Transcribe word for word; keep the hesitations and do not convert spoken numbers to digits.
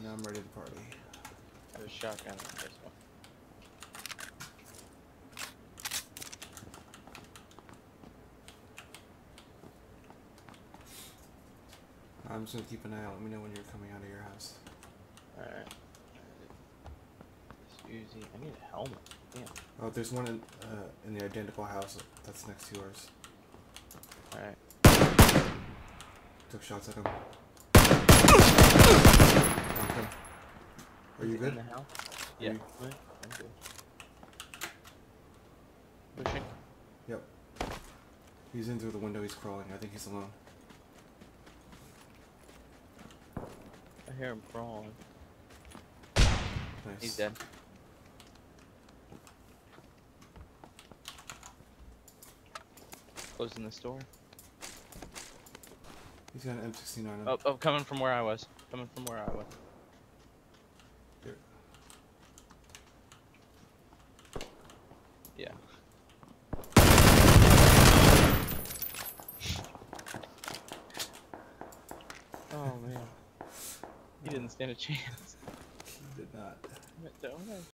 now I'm ready to party. There's a shotgun in this one. I'm just gonna keep an eye out. Let me know when you're coming out of your house. Alright. This Uzi. I need a helmet. Damn. Oh, there's one in, uh, in the identical house that's next to yours. Alright. Took shots at him. Okay. Are you Is it good? in the house? Are Yeah. you- I'm good. Pushing. Yep. He's in through the window. He's crawling. I think he's alone. I hear him crawling. Nice. He's dead. Closing this door. He's got an M sixteen on him. Oh, oh, coming from where I was. Coming from where I was. Here. Yeah. Oh man. He didn't stand a chance. He did not. Don't I?